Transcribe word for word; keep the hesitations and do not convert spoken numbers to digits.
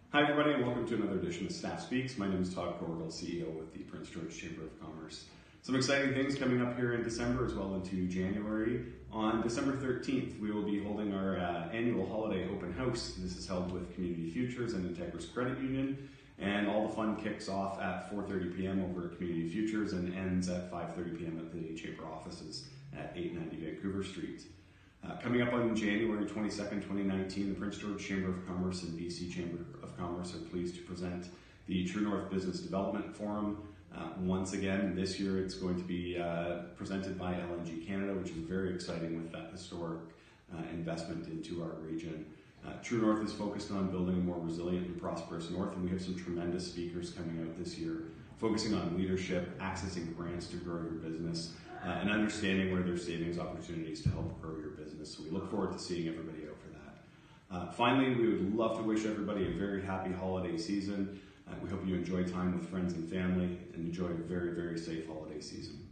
Hi everybody and welcome to another edition of Staff Speaks. My name is Todd Corrigal, C E O with the Prince George Chamber of Commerce. Some exciting things coming up here in December as well into January. On December thirteenth, we will be holding our uh, annual holiday open house. This is held with Community Futures and Integris Credit Union, and all the fun kicks off at four thirty p m over at Community Futures and ends at five thirty p m at the Chamber offices at eight ninety Vancouver Street. Uh, coming up on January twenty-second, twenty nineteen, the Prince George Chamber of Commerce and B C Chamber of Commerce are pleased to present the True North Business Development Forum. Uh, once again, this year it's going to be uh, presented by L N G Canada, which is very exciting with that historic uh, investment into our region. Uh, True North is focused on building a more resilient and prosperous North, and we have some tremendous speakers coming out this year, focusing on leadership, accessing grants to grow your business, uh, and understanding where there's savings opportunities to help grow your business. So we look forward to seeing everybody out for that. Uh, finally, we would love to wish everybody a very happy holiday season. Uh, we hope you enjoy time with friends and family and enjoy a very, very safe holiday season.